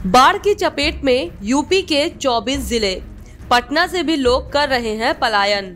बाढ़ की चपेट में यूपी के 24 जिले, पटना से भी लोग कर रहे हैं पलायन।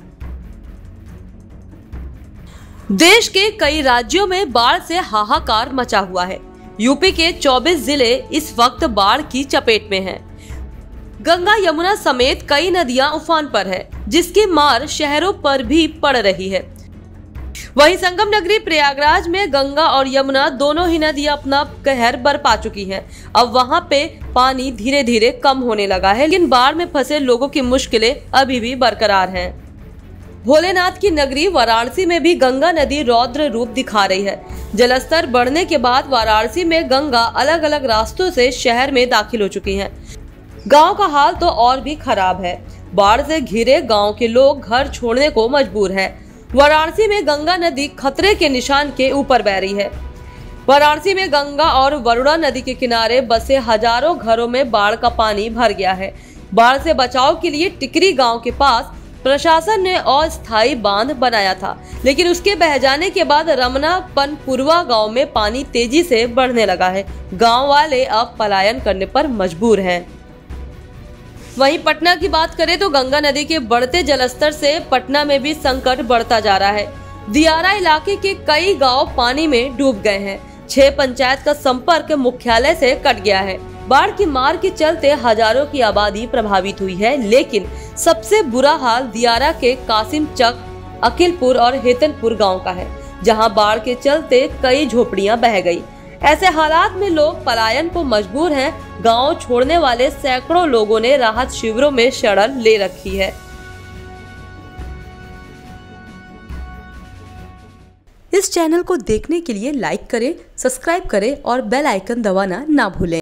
देश के कई राज्यों में बाढ़ से हाहाकार मचा हुआ है। यूपी के 24 जिले इस वक्त बाढ़ की चपेट में हैं। गंगा यमुना समेत कई नदियां उफान पर है, जिसकी मार शहरों पर भी पड़ रही है। वहीं संगम नगरी प्रयागराज में गंगा और यमुना दोनों ही नदियां अपना कहर बरपा चुकी हैं। अब वहां पे पानी धीरे धीरे कम होने लगा है, लेकिन बाढ़ में फंसे लोगों की मुश्किलें अभी भी बरकरार हैं। भोलेनाथ की नगरी वाराणसी में भी गंगा नदी रौद्र रूप दिखा रही है। जलस्तर बढ़ने के बाद वाराणसी में गंगा अलग अलग रास्तों से शहर में दाखिल हो चुकी है। गांव का हाल तो और भी खराब है। बाढ़ से घिरे गांव के लोग घर छोड़ने को मजबूर है। वाराणसी में गंगा नदी खतरे के निशान के ऊपर बह रही है। वाराणसी में गंगा और वरुणा नदी के किनारे बसे हजारों घरों में बाढ़ का पानी भर गया है। बाढ़ से बचाव के लिए टिकरी गांव के पास प्रशासन ने अस्थायी बांध बनाया था, लेकिन उसके बह जाने के बाद रमना पनपुरवा गांव में पानी तेजी से बढ़ने लगा है। गांव वाले अब पलायन करने पर मजबूर हैं। वहीं पटना की बात करें तो गंगा नदी के बढ़ते जलस्तर से पटना में भी संकट बढ़ता जा रहा है। दियारा इलाके के कई गांव पानी में डूब गए हैं। 6 पंचायत का संपर्क मुख्यालय से कट गया है। बाढ़ की मार के चलते हजारों की आबादी प्रभावित हुई है, लेकिन सबसे बुरा हाल दियारा के कासिम चक, अकिलपुर और हेतनपुर गाँव का है, जहाँ बाढ़ के चलते कई झोपड़ियां बह गई। ऐसे हालात में लोग पलायन को मजबूर हैं। गांव छोड़ने वाले सैकड़ों लोगों ने राहत शिविरों में शरण ले रखी है। इस चैनल को देखने के लिए लाइक करें, सब्सक्राइब करें और बेल आइकन दबाना ना भूलें।